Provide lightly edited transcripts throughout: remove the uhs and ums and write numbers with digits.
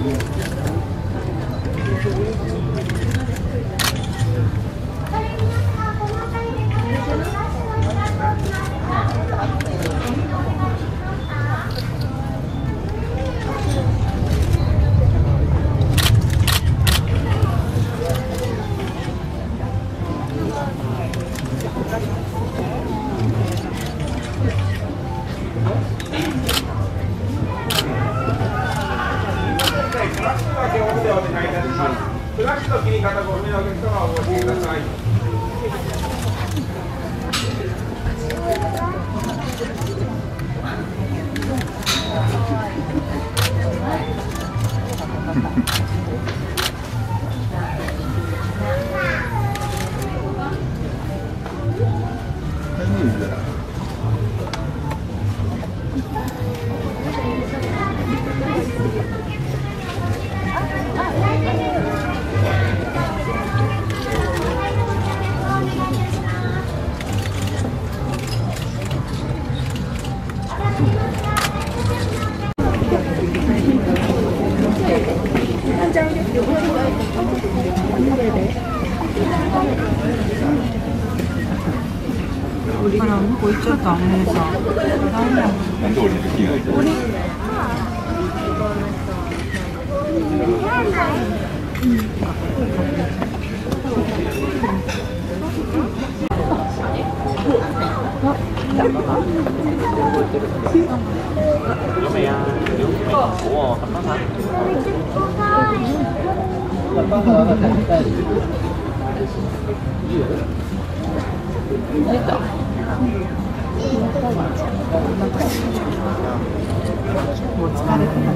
フラッシュの切り方ご不明のお客様はお教えください。 사람 보이쪽도 안 해서 우리もう疲れてない。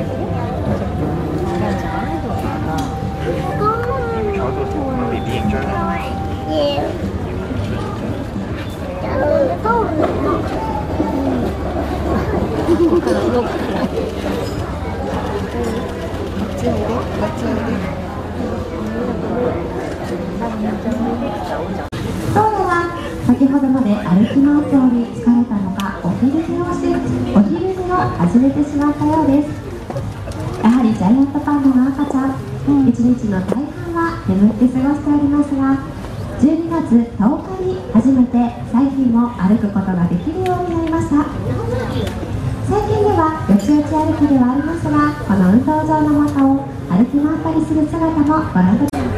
先ほどまで歩き回っており疲れたのかお昼寝を始めてしまったようです。やはりジャイアントパンダの赤ちゃん、一日の大半は眠って過ごしておりますが、12月10日に初めて最近も歩くことができるようになりました。最近ではよちよち歩きではありますが、この運動場の中を歩き回ったりする姿もご覧ください。